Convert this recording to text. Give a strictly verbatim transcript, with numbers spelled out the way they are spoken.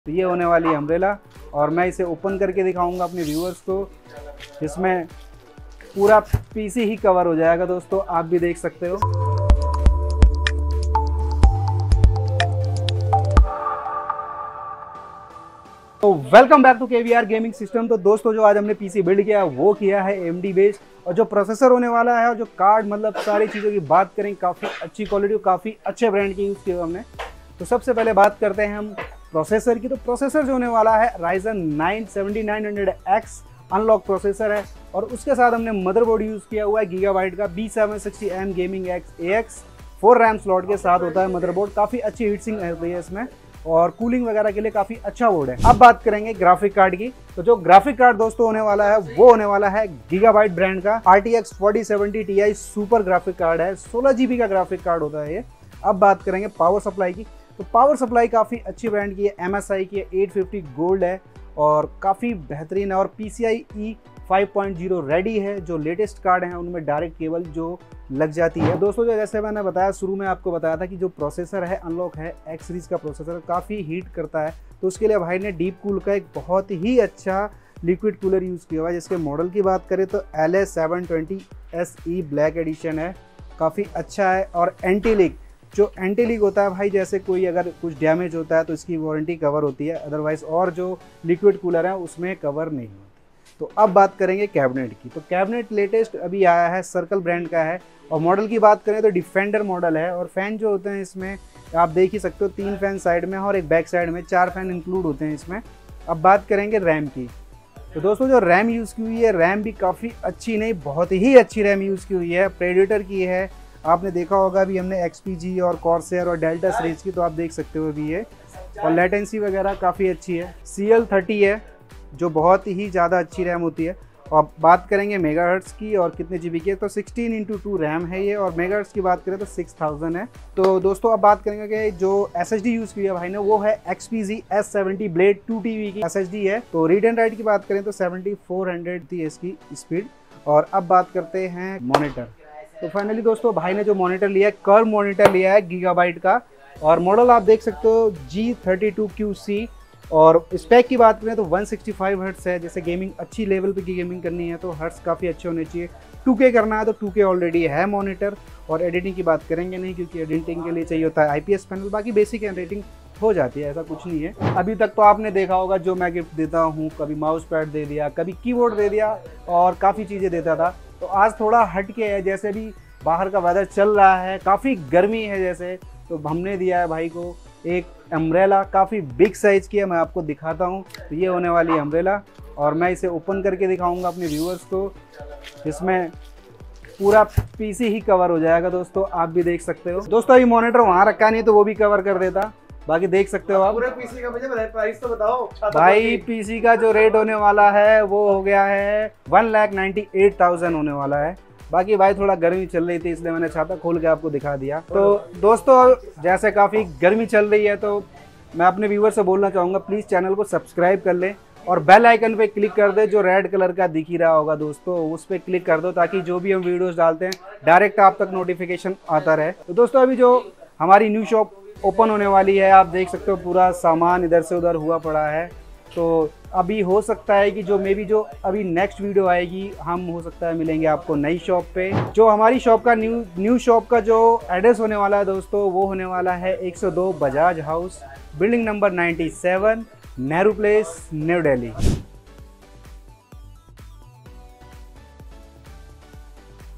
तो ये होने वाली है अम्ब्रेला और मैं इसे ओपन करके दिखाऊंगा अपने व्यूअर्स को, जिसमें पूरा पीसी ही कवर हो जाएगा दोस्तों, आप भी देख सकते हो। तो welcome back to KVR gaming system. तो दोस्तों जो आज हमने पीसी बिल्ड किया वो किया है एएमडी बेस्ड, और जो प्रोसेसर होने वाला है और जो कार्ड मतलब सारी चीज़ों की बात करें, काफ़ी अच्छी क्वालिटी और काफ़ी अच्छे ब्रांड की यूज़ किया हमने। तो सबसे पहले बात करते हैं हम प्रोसेसर की। तो प्रोसेसर जो होने वाला है Ryzen nine seventy nine hundred X unlock processor है, और उसके साथ हमने मदरबोर्ड यूज़ किया हुआ है गीगाबाइट का B seven sixty M gaming X A X four RAM slot के साथ होता है मदरबोर्ड। काफ़ी अच्छी हीट सिंक होती है इसमें और कूलिंग वगैरह के लिए काफ़ी अच्छा बोर्ड है। अब बात करेंगे ग्राफिक कार्ड की। तो जो ग्राफिक कार्ड दोस्तों होने वाला है वो होने वाला है गीगाबाइट ब्रांड का R T X forty seventy T I super graphic card है। सोलह जीबी का ग्राफिक कार्ड होता है ये। अब बात करेंगे पावर सप्लाई की। तो पावर सप्लाई काफ़ी अच्छी ब्रांड की है, एम एस आई की है, एट फिफ्टी गोल्ड है और काफ़ी बेहतरीन है, और P C I E five point zero ready है। जो लेटेस्ट कार्ड हैं उनमें डायरेक्ट केबल जो लग जाती है। दोस्तों जो जैसे मैंने बताया शुरू में आपको बताया था कि जो प्रोसेसर है अनलॉक है एक्स सीरीज का प्रोसेसर काफ़ी हीट करता है, तो उसके लिए भाई ने डीप कूल का एक बहुत ही अच्छा लिक्विड कूलर यूज़ किया हुआ है। जिसके मॉडल की बात करें तो L S seven twenty S E black edition है, काफ़ी अच्छा है। और एंटी लीक, जो एंटी लीक होता है भाई, जैसे कोई अगर कुछ डैमेज होता है तो इसकी वारंटी कवर होती है, अदरवाइज और जो लिक्विड कूलर है उसमें कवर नहीं होती। तो अब बात करेंगे कैबिनेट की। तो कैबिनेट लेटेस्ट अभी आया है, सर्कल ब्रांड का है, और मॉडल की बात करें तो डिफेंडर मॉडल है। और फैन जो होते हैं इसमें आप देख ही सकते हो, तीन फैन साइड में और एक बैक साइड में, चार फैन इंक्लूड होते हैं इसमें। अब बात करेंगे रैम की। तो दोस्तों जो रैम यूज़ की हुई है, रैम भी काफ़ी अच्छी नहीं बहुत ही अच्छी रैम यूज़ की हुई है, प्रेडेटर की है। आपने देखा होगा अभी हमने एक्स पी जी और कॉर्सेयर और डेल्टा सीरीज की, तो आप देख सकते हो अभी ये। और लेटेंसी वगैरह काफ़ी अच्छी है। सी एल थर्टी है जो बहुत ही ज़्यादा अच्छी रैम होती है। और बात करेंगे मेगाहर्ट्ज़ की और कितने जीबी की है, तो सिक्सटीन इंटू टू रैम है ये, और मेगाहर्ट्ज़ की बात करें तो सिक्स थाउजेंड है। तो दोस्तों अब बात करेंगे कि जो एस एस डी यूज़ की है भाई ने वो है X P G S seventy blade two T B की एस एस डी है। तो रीड एंड राइट की बात करें तो सेवेंटी फोर हंड्रेड थी इसकी स्पीड। और अब बात करते हैं मॉनिटर। तो फाइनली दोस्तों भाई ने जो मॉनिटर लिया है, कर्व मॉनिटर लिया है गीगाबाइट का, और मॉडल आप देख सकते हो G thirty two Q C. और स्पेक की बात करें तो वन सिक्सटी फाइव हर्ट्स है। जैसे गेमिंग अच्छी लेवल पे की गेमिंग करनी है तो हर्ट्स काफ़ी अच्छे होने चाहिए। टू के करना है तो टू के ऑलरेडी है मॉनिटर। और एडिटिंग की बात करेंगे नहीं, क्योंकि एडिटिंग के लिए चाहिए होता है आई पी एस पैनल, बाकी बेसिक एडिटिंग हो जाती है, ऐसा कुछ नहीं है। अभी तक तो आपने देखा होगा जो मैं गिफ्ट देता हूँ, कभी माउस पैड दे दिया, कभी कीबोर्ड दे दिया और काफ़ी चीज़ें देता था। तो आज थोड़ा हट के है, जैसे भी बाहर का वेदर चल रहा है, काफ़ी गर्मी है जैसे, तो हमने दिया है भाई को एक अम्ब्रेला, काफ़ी बिग साइज़ की है, मैं आपको दिखाता हूँ। तो ये होने वाली है अम्ब्रेला, और मैं इसे ओपन करके दिखाऊंगा अपने व्यूअर्स को, जिसमें पूरा पीसी ही कवर हो जाएगा दोस्तों, आप भी देख सकते हो। दोस्तों अभी मॉनिटर वहाँ रखा नहीं तो वो भी कवर कर देता, बाकी देख सकते हो आप। पूरे पीसी का मुझे प्राइस तो बताओ भाई। पीसी का जो रेट होने वाला है वो हो गया है one lakh ninety eight thousand होने वाला है। बाकी भाई थोड़ा गर्मी चल रही थी इसलिए मैंने छाता खोल के आपको दिखा दिया। तो दोस्तों जैसे काफ़ी गर्मी चल रही है तो मैं अपने व्यूअर से बोलना चाहूँगा, प्लीज़ चैनल को सब्सक्राइब कर लें और बेल आइकन पे क्लिक कर दे, जो रेड कलर का दिख ही रहा होगा दोस्तों, उस पर क्लिक कर दो, ताकि जो भी हम वीडियोस डालते हैं डायरेक्ट आप तक नोटिफिकेशन आता रहे। तो दोस्तों अभी जो हमारी न्यू शॉप ओपन होने वाली है, आप देख सकते हो पूरा सामान इधर से उधर हुआ पड़ा है। तो अभी हो सकता है कि जो मे बी जो अभी नेक्स्ट वीडियो आएगी, हम हो सकता है मिलेंगे आपको नई शॉप पे। जो हमारी शॉप का न्यू न्यू शॉप का जो एड्रेस होने वाला है दोस्तों, वो होने वाला है एक सौ दो Bajaj House, building number ninety seven, Nehru Place, New Delhi.